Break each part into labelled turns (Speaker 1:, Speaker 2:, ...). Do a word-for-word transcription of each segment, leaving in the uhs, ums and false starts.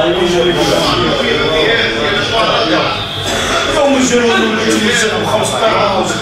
Speaker 1: يوم الجنون اللي خمسطاش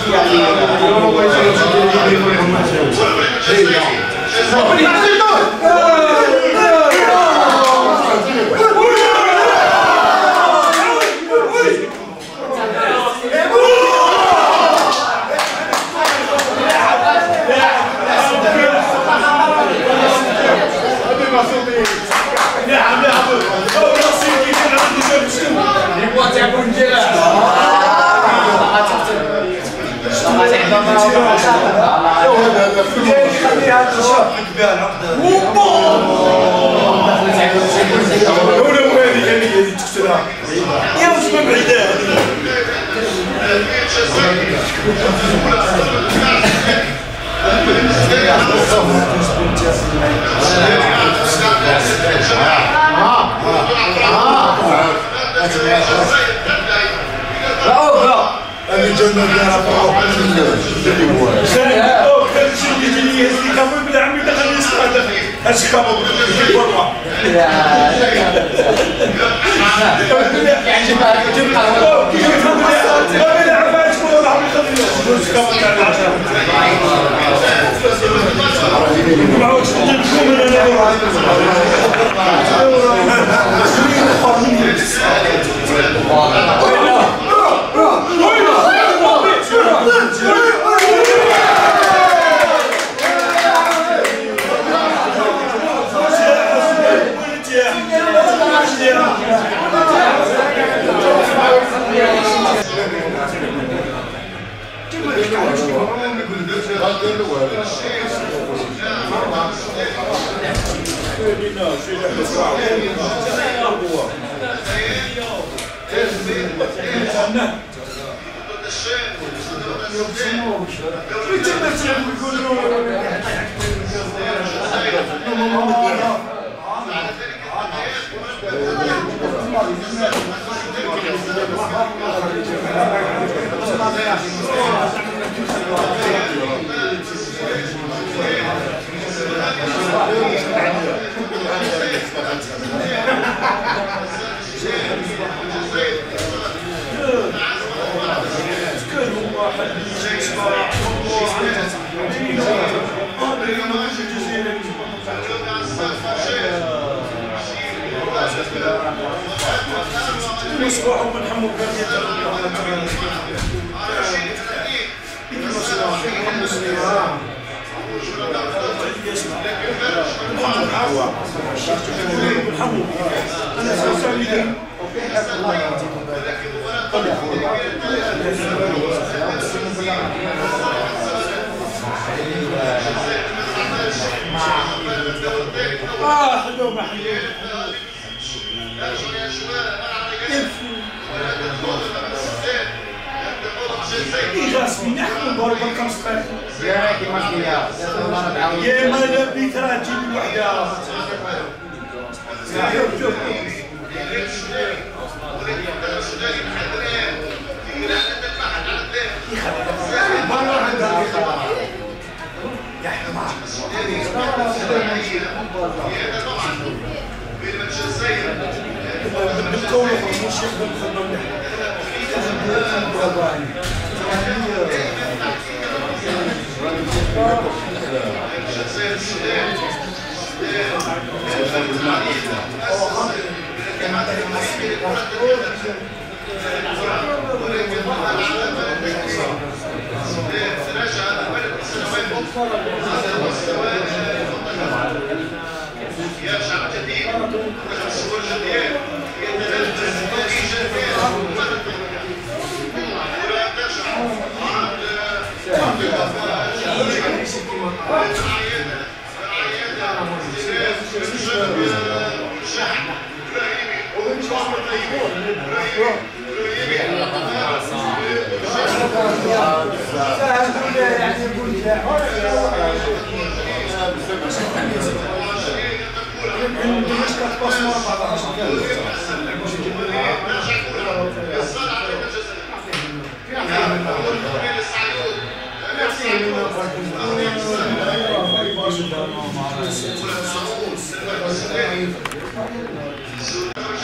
Speaker 2: Merci.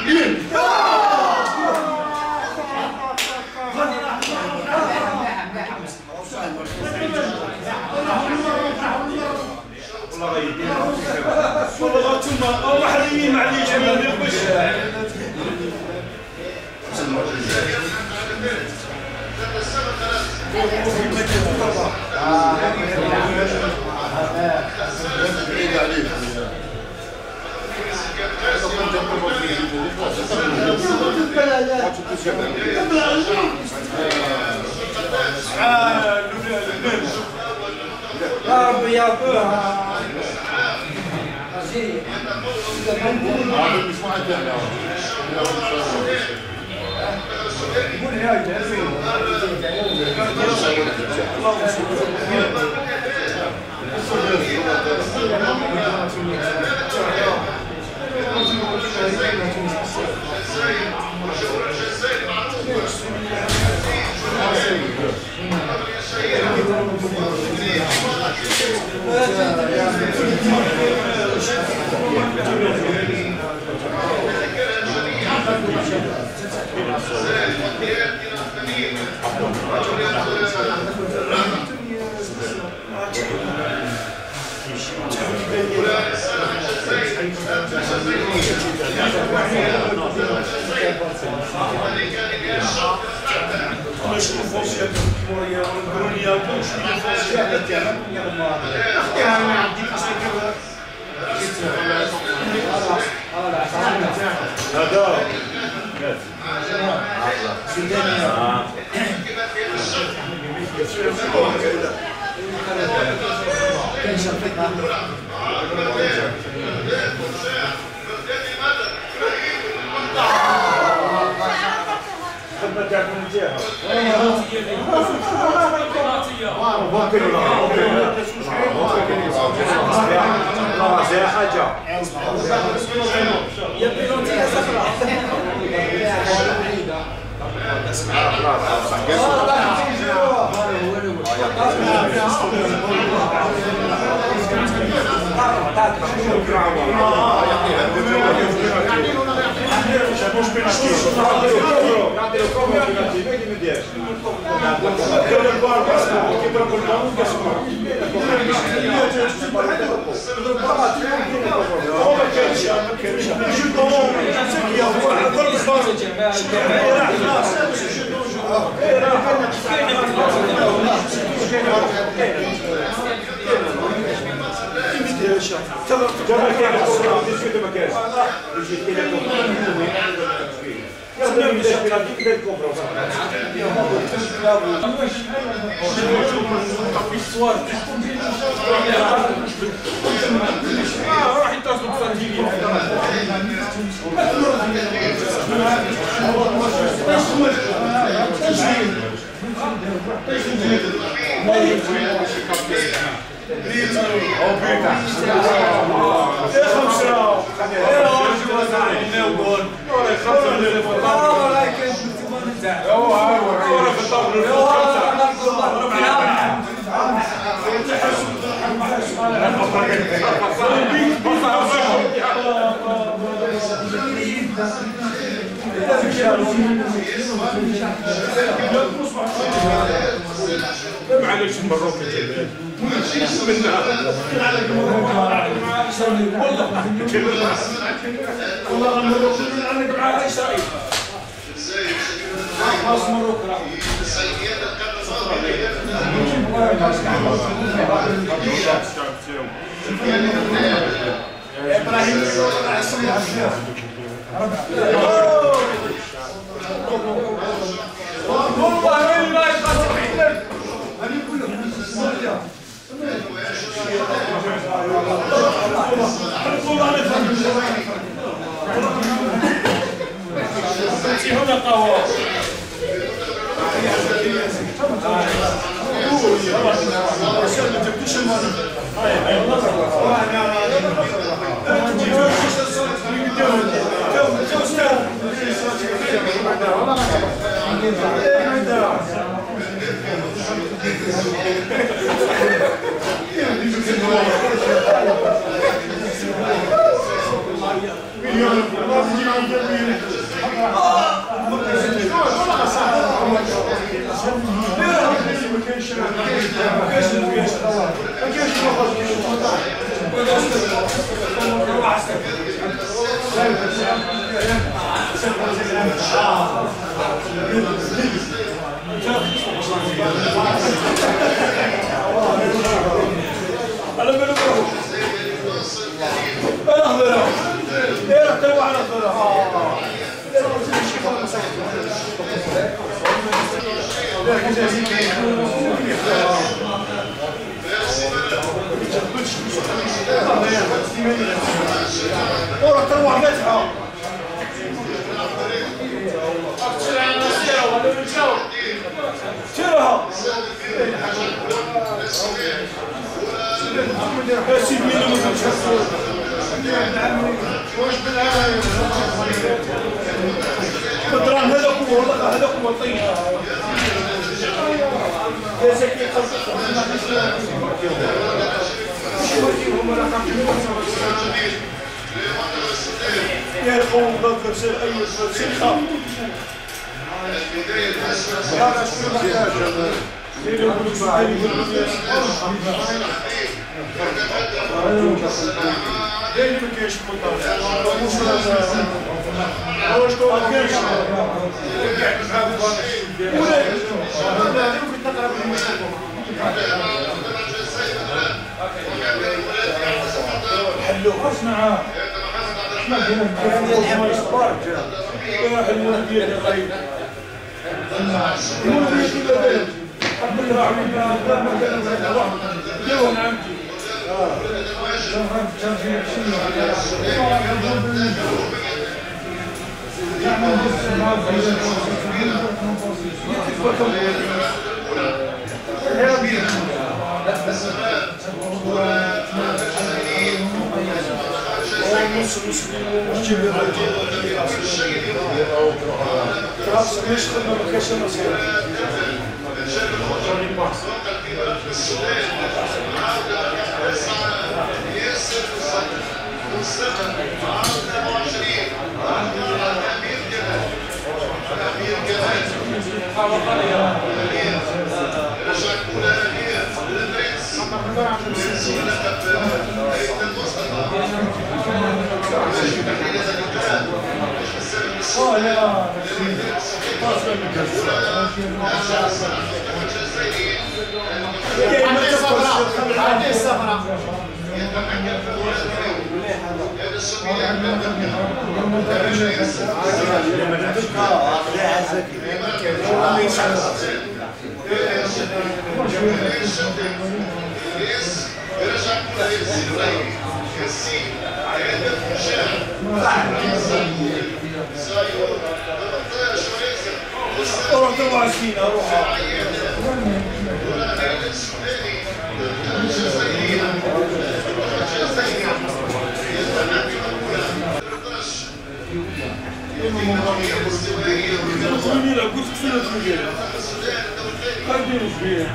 Speaker 1: والله ثم او محرمين معليش ما نبغيش
Speaker 2: يا ربي يا ربي
Speaker 1: راح يتصلوا بفاتيلي معلش المروك منها والله والله المروك عندك معاها اسرائيل خلاص مروك ابراهيم هنا قهوة مليون ما تجي معايا مليون ما كاينش ما كاينش ما كاينش ما على بالك انا هضره ايه راه تروح على هضره ورا تروح فاتحه سيرها سيب مين ما تشوفوا واش بدران هذاك هو والله هذاك هو طيب يا زكي يا خوم ضرب سير اي سيخه هذا شنو محتاج سير يقول ليه ما كاينش مطار واش تو ما كاينش قاعد معاه ولا ولا يمكن تقرب للمستقبل حلو اسمع اسمع ديال الصبار يا حلو ديال الخير المهم هي كذا بلد قبل راح من عمتي نص نص نجيب خلاص ليش خدنا ما كاينش نصير روح تبع سينا روح قلت كفينا تلقينا خلينا فيها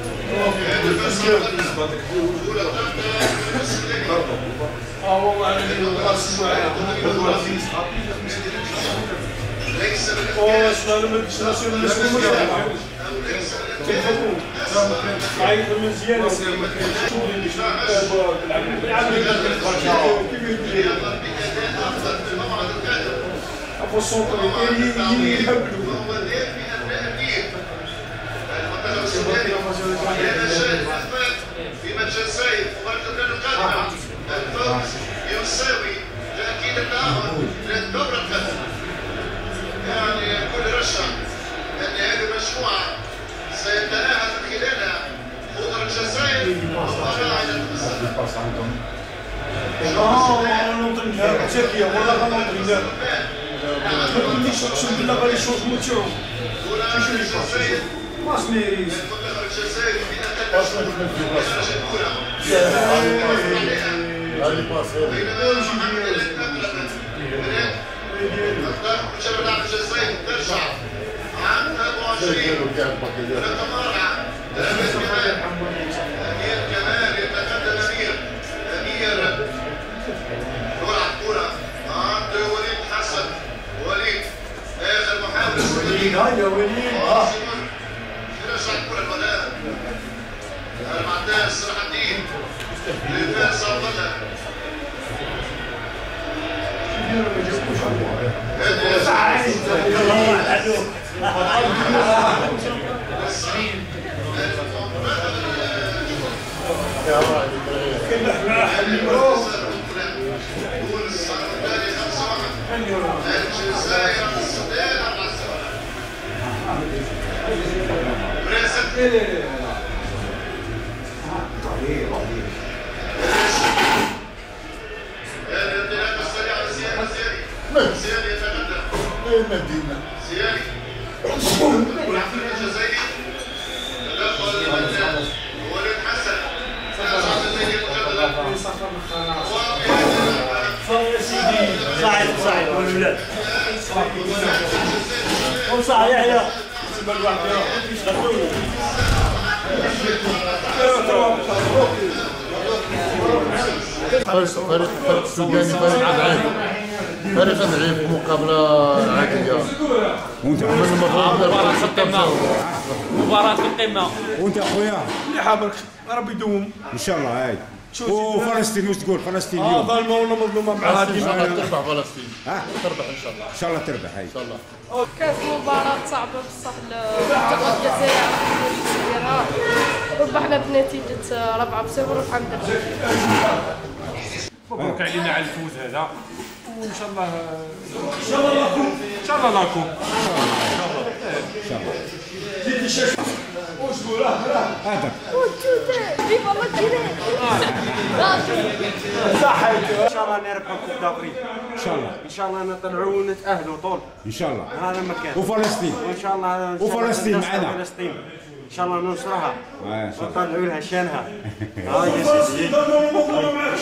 Speaker 1: اه والله انا اوه شنو انا شنو شنو شنو عايز مزيان ابو السلطه يهبلوا في متجر سيد ومرتبة القادمة الفوز يساوي تأكيد التعاون للدورة القادمة. يعني كل رشة أن هذه المجموعة سيتناهى من خلالها خضر الجزائر وفرع إلى المستقبل. اه نوطن جاب تركيا والله نوطن جاب. ما تقوليش اقسم بالله غادي نشوف موتيو. شوف لي الجزائر ما سميريز. الجزائر في أقل من الدرجة الأولى. هذه باص مجرد عن الجزائر ترجع عام ثلاثة وعشرين رقم أربعة أمير كمال يتقدم أمير أمير كرة كرة يا وليد.
Speaker 2: رجع الكرة البنات. المعتز صلاح الدين. لفارس عبد الله. الجزائر السودان أربعة صفر. برازيل. الانطلاقة السريعة لزياد الزيادي. زيادي يتقدم. زيادي. العقل الجزائري. تدخل المنان. وليد حسن. سعد الزيدي مجددا.
Speaker 3: صاعد صاعد والولاد وصاع يحيى
Speaker 4: فريق فريق فريق السوداني فريق ضعيف فريق ضعيف مقابلة عادية.
Speaker 5: وانت
Speaker 3: مباراة في القمة مباراة في القمة.
Speaker 5: وانت اخويا
Speaker 1: مليحة برك ربي يدوم
Speaker 5: ان شاء الله. هاي وفلسطين واش تقول؟ فلسطين
Speaker 1: اه
Speaker 5: اليوم
Speaker 1: ظالمة ولا مظلومة مع
Speaker 4: ان شاء الله تربح فلسطين.
Speaker 5: ها
Speaker 4: تربح ان شاء الله.
Speaker 5: ان شاء الله تربح. هاي
Speaker 4: ان شاء الله.
Speaker 6: كانت مباراة صعبة بصح المنتخب الجزائر ديالها ربحنا بنتيجة ربعة بصفر والحمد لله.
Speaker 7: مبروك علينا على الفوز هذا وان شاء الله ان شاء الله لاكم ان شاء الله لاكم
Speaker 5: ان شاء الله.
Speaker 1: واش تقول؟ راه راه
Speaker 5: هذا
Speaker 6: فيفا الله الجزائر.
Speaker 1: صحيت.
Speaker 8: ان شاء الله نربحوا كوب دافريك.
Speaker 5: ان شاء الله.
Speaker 8: ان شاء الله نطلعوا ونتاهلوا طول.
Speaker 5: ان شاء الله.
Speaker 8: هذا مكان.
Speaker 5: وفلسطين.
Speaker 8: وان شاء الله
Speaker 5: وفلسطين معنا.
Speaker 8: فلسطين ان شاء الله ننصرها
Speaker 5: ان شاء الله.
Speaker 8: ونطلعوا لها شانها. ها يا سيدي.